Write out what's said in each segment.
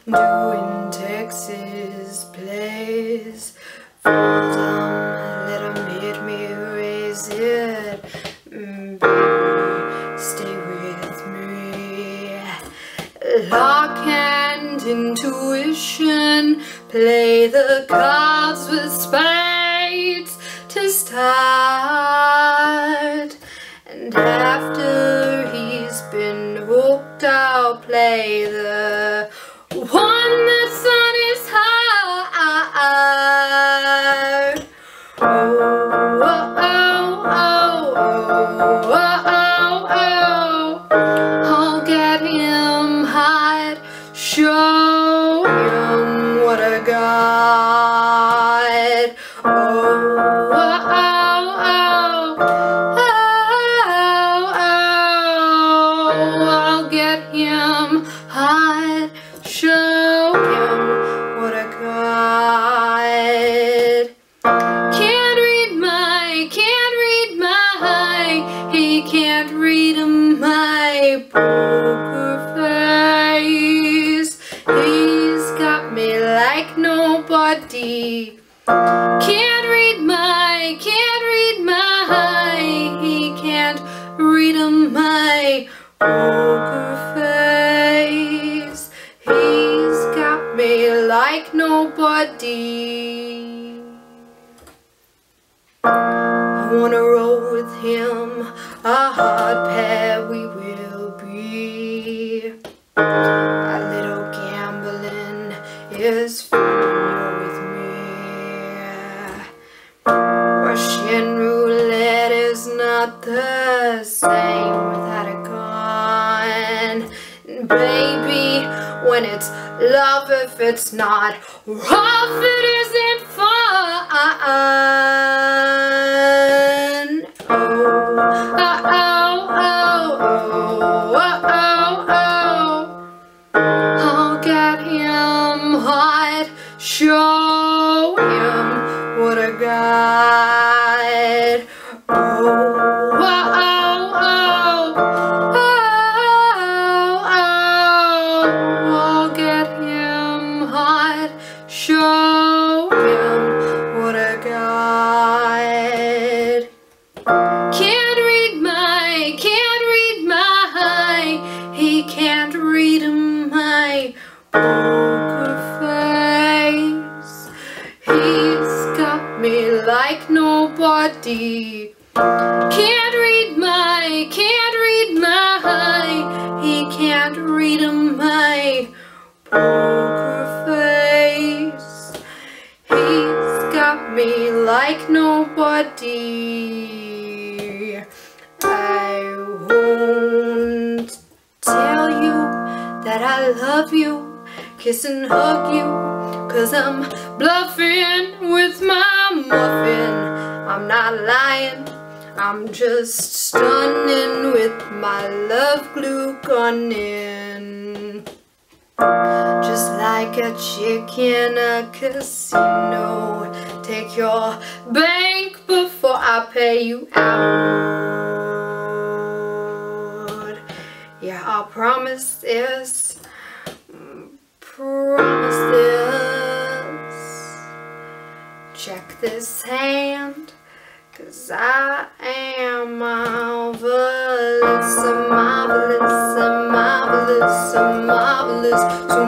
doing Texas plays. For them, let 'em hit me, raise it. Baby, stay with me. Lock and intuition, play the cards with spades to start. And after he's been hooked, I'll play the one that's on his heart. Oh, oh, oh, oh, oh, oh, oh. I'll get him hot, show him what I got. Oh, oh, oh, oh, oh, I'll get him hot, show him what I got. Can't read my, he can't read my poker face. He's got me like nobody. Can't read my, he can't read my poker face. He's got me like nobody. I wanna roll with him, a hard pair we will be. A little gambling is fun when you're with me. Russian roulette is not the same without a gun. And baby, when it's love, if it's not rough, it isn't fun. Oh, oh, oh, oh, oh, oh. I'll get him hot, show him what I got. Oh, oh, oh, oh, oh, I'll get him hot, show him what I got. Can't read my, he can't read my poker face. He's got me like nobody. Can't read my, he can't read my poker face. He's got me like nobody. I won't tell you that I love you, kiss and hug you, 'cause I'm bluffing with my muffin. I'm not lying, I'm just stunning with my love glue gunning. Just like a chick in a casino, take your bank before I pay you out. Yeah, I promise this, check this hand, 'cause I am marvelous, marvelous, marvelous, marvelous, so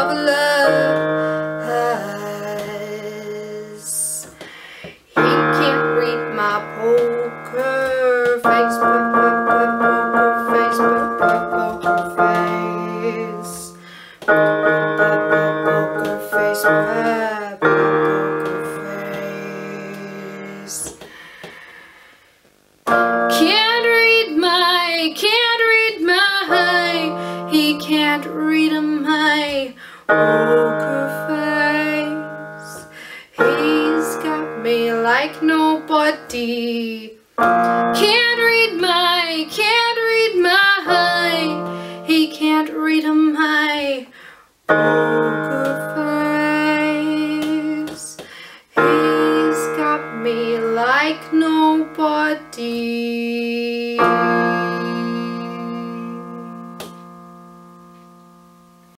marvelous. He can't read my poker face, poker face, poker face, poker face, poker face. Can't read my, he can't read my poker face. He's got me like nobody.